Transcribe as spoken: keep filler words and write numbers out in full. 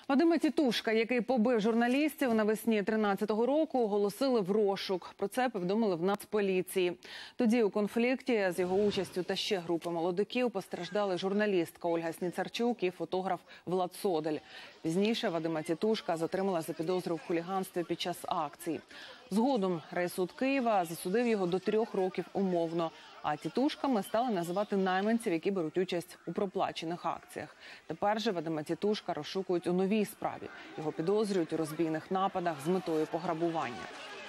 Вадима Тітушка, який побив журналістів навесні тринадцятого року, оголосили в розшук. Про це повідомили в Нацполіції. Тоді у конфлікті з його участю та ще групи молодиків постраждали журналістка Ольга Сніцарчук і фотограф Влад Содель. Пізніше Вадима Тітушка затримали за підозру в хуліганстві під час акцій. Згодом райсуд Києва засудив його до трьох років умовно. А тітушками стали називати найманців, які беруть участь у проплачених акціях. Тепер же Вадима Тітушка розшукують у новій справі. Його підозрюють у розбійних нападах з метою пограбування.